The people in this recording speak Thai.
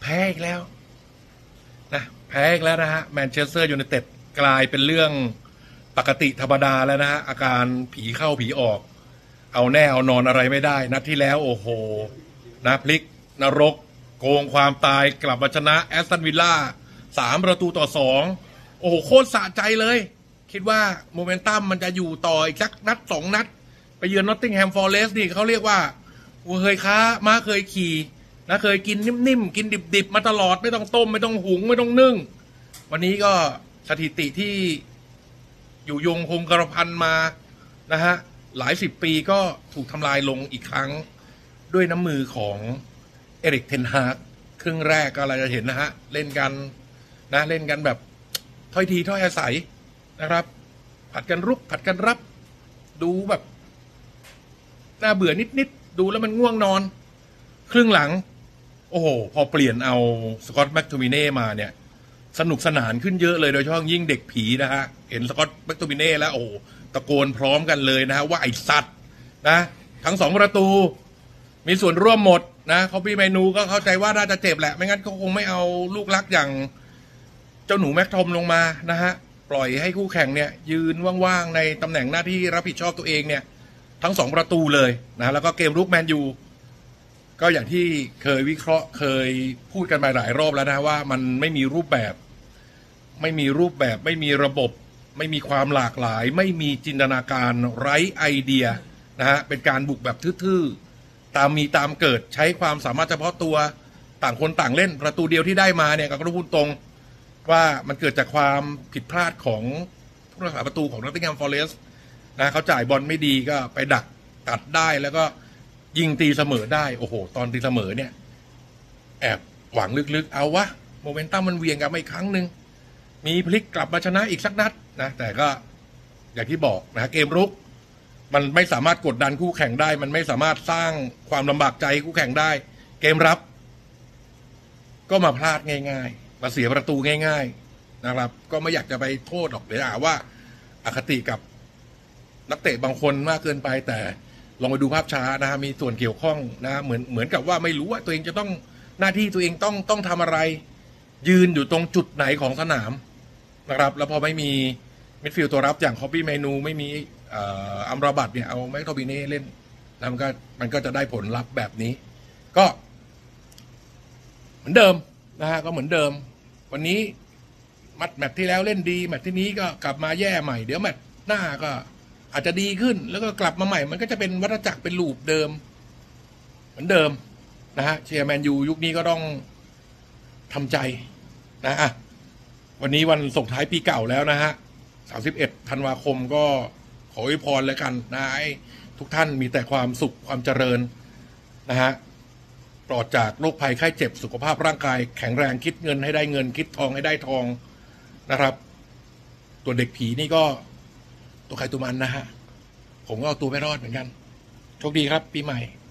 แพ้อีกแล้วนะแพ้อีกแล้วนะฮะแมนเชสเตอร์ยูไนเต็ดกลายเป็นเรื่องปกติธรรมดาแล้วนะฮะอาการผีเข้าผีออกเอาแน่เอานอนอะไรไม่ได้นัดที่แล้วโอ้โหนะพลิกนรกโกงความตายกลับมาชนะแอสตันวิลล่า3-2โอ้โหโคตรสะใจเลยคิดว่าโมเมนตัมมันจะอยู่ต่ออีกสักนัด2 นัดไปเยือนนอตติงแฮมฟอร์เรสต์นี่เขาเรียกว่าเคยค้าม้าเคยขี่นะเคยกินนิ่มๆกินดิบๆมาตลอดไม่ต้องต้มไม่ต้องหุงไม่ต้องนึ่งวันนี้ก็สถิติที่อยู่ยงคงกระพันมานะฮะหลายสิบปีก็ถูกทำลายลงอีกครั้งด้วยน้ำมือของเอริกเทนฮากครึ่งแรกก็เราจะเห็นนะฮะเล่นกันนะเล่นกันแบบถ้อยทีถ้อยอาศัยนะครับผัดกันรุกผัดกันรับดูแบบน่าเบื่อนิดๆดูแล้วมันง่วงนอนครึ่งหลังโอ้โหพอเปลี่ยนเอาสกอตต์แม็กโทมิเน่มาเนี่ยสนุกสนานขึ้นเยอะเลยโดยเฉพาะยิ่งเด็กผีนะฮะเห็นสกอตต์แม็กโทมิเน่แล้วโอ้โหตะโกนพร้อมกันเลยนะฮะว่าไอ้สัตว์นะทั้ง2 ประตูมีส่วนร่วมหมดนะเขาพี่เมนูก็เข้าใจว่าน่าจะเจ็บแหละไม่งั้นเขาคงไม่เอาลูกรักอย่างเจ้าหนูแม็กทอมลงมานะฮะปล่อยให้คู่แข่งเนี่ยยืนว่างๆในตำแหน่งหน้าที่รับผิดชอบตัวเองเนี่ยทั้ง2 ประตูเลยนะแล้วก็เกมรุกแมนยูก็อย่างที่เคยวิเคราะห์เคยพูดกันมาหลายรอบแล้วนะว่ามันไม่มีรูปแบบไม่มีระบบไม่มีความหลากหลายไม่มีจินตนาการไร้ไอเดียนะฮะเป็นการบุกแบบทื่อๆตามมีตามเกิดใช้ความสามารถเฉพาะตัวต่างคนต่างเล่นประตูเดียวที่ได้มาเนี่ยก็ต้องพูดตรงว่ามันเกิดจากความผิดพลาดของผู้รักษาประตูของนอตติงแฮมฟอร์เรสต์นะเขาจ่ายบอลไม่ดีก็ไปดักตัดได้แล้วก็ยิงตีเสมอได้โอ้โหตอนตีเสมอเนี่ยแอบหวังลึกๆเอาวะโมเมนตัมมันเวียงกลับมาอีกครั้งหนึ่งมีพลิกกลับมาชนะอีกสักนัดนะแต่ก็อย่างที่บอกนะเกมรุกมันไม่สามารถกดดันคู่แข่งได้มันไม่สามารถสร้างความลำบากใจคู่แข่งได้เกมรับก็มาพลาดง่ายๆมาเสียประตูง่ายๆนะครับก็ไม่อยากจะไปโทษหรอกเดี๋ยวว่าอคติกับนักเตะบางคนมากเกินไปแต่ลองไปดูภาพช้านะมีส่วนเกี่ยวข้องนะเหมือนกับว่าไม่รู้ว่าตัวเองจะต้องหน้าที่ตัวเองต้องทำอะไรยืนอยู่ตรงจุดไหนของสนามนะครับแล้วพอไม่มีมิดฟิลด์ตัวรับอย่างคอปปี้เมนูไม่มีอัมราบัตเนี่ยเอาแม็กโทบิเน่เล่นแล้วมันก็จะได้ผลลัพธ์แบบนี้ก็เหมือนเดิมนะฮะก็เหมือนเดิมวันนี้แมตช์ที่แล้วเล่นดีแมตช์ที่นี้ก็กลับมาแย่ใหม่เดี๋ยวแมตช์หน้าก็อาจจะดีขึ้นแล้วก็กลับมาใหม่มันก็จะเป็นวัฏจักรเป็นลูปเดิมเหมือนเดิมนะฮะเชียร์แมนยูยุคนี้ก็ต้องทำใจนะอ่ะวันนี้วันส่งท้ายปีเก่าแล้วนะฮะ31 ธันวาคมก็ขออวยพรแล้วกันนะให้ทุกท่านมีแต่ความสุขความเจริญนะฮะปลอดจากโรคภัยไข้เจ็บสุขภาพร่างกายแข็งแรงคิดเงินให้ได้เงินคิดทองให้ได้ทองนะครับตัวเด็กผีนี่ก็ตัวใครตัวมันนะฮะผมก็เอาตัวไม่รอดเหมือนกันโชคดีครับปีใหม่